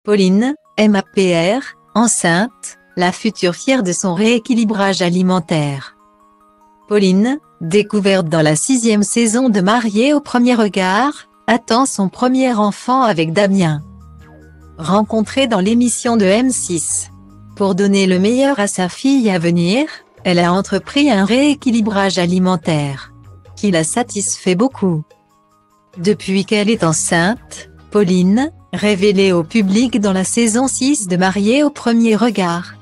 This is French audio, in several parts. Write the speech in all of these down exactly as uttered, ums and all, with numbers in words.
Pauline, M A P R, enceinte, la future fière de son rééquilibrage alimentaire. Pauline, découverte dans la sixième saison de Mariée au premier regard, attend son premier enfant avec Damien. Rencontrée dans l'émission de M six. Pour donner le meilleur à sa fille à venir, elle a entrepris un rééquilibrage alimentaire, qui la satisfait beaucoup. Depuis qu'elle est enceinte, Pauline, révélée au public dans la saison six de Mariée au premier regard,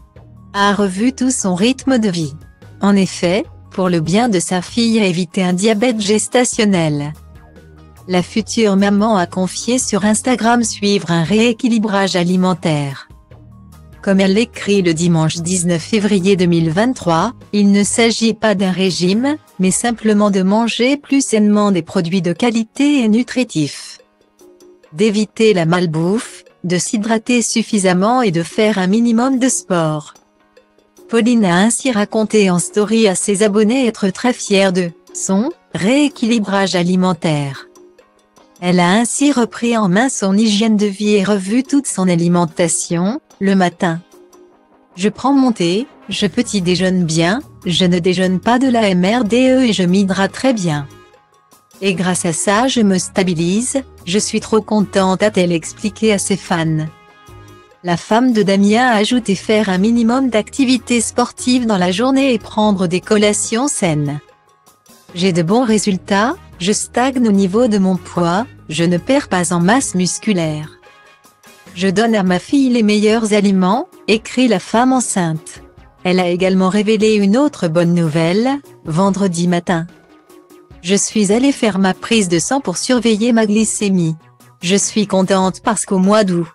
a revu tout son rythme de vie. En effet, pour le bien de sa fille et éviter un diabète gestationnel, la future maman a confié sur Instagram suivre un rééquilibrage alimentaire. Comme elle l'écrit le dimanche dix-neuf février deux mille vingt-trois, il ne s'agit pas d'un régime, mais simplement de manger plus sainement des produits de qualité et nutritifs, d'éviter la malbouffe, de s'hydrater suffisamment et de faire un minimum de sport. Pauline a ainsi raconté en story à ses abonnés être très fière de son rééquilibrage alimentaire. Elle a ainsi repris en main son hygiène de vie et revu toute son alimentation. Le matin, je prends mon thé, je petit déjeune bien, je ne déjeune pas de la M R D E et je m'hydrate très bien. Et grâce à ça je me stabilise, je suis trop contente, a-t-elle expliqué à ses fans. La femme de Damien a ajouté faire un minimum d'activités sportives dans la journée et prendre des collations saines. J'ai de bons résultats, je stagne au niveau de mon poids, je ne perds pas en masse musculaire. Je donne à ma fille les meilleurs aliments, écrit la femme enceinte. Elle a également révélé une autre bonne nouvelle, vendredi matin. Je suis allée faire ma prise de sang pour surveiller ma glycémie. Je suis contente parce qu'au mois d'août,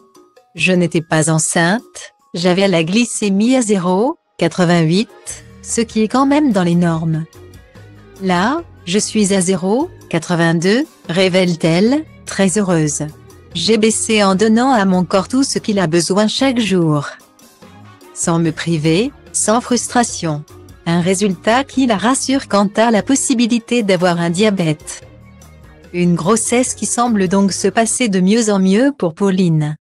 je n'étais pas enceinte, j'avais la glycémie à zéro virgule quatre-vingt-huit, ce qui est quand même dans les normes. Là, je suis à zéro virgule quatre-vingt-deux, révèle-t-elle, très heureuse. J'ai baissé en donnant à mon corps tout ce qu'il a besoin chaque jour, sans me priver, sans frustration. Un résultat qui la rassure quant à la possibilité d'avoir un diabète. Une grossesse qui semble donc se passer de mieux en mieux pour Pauline.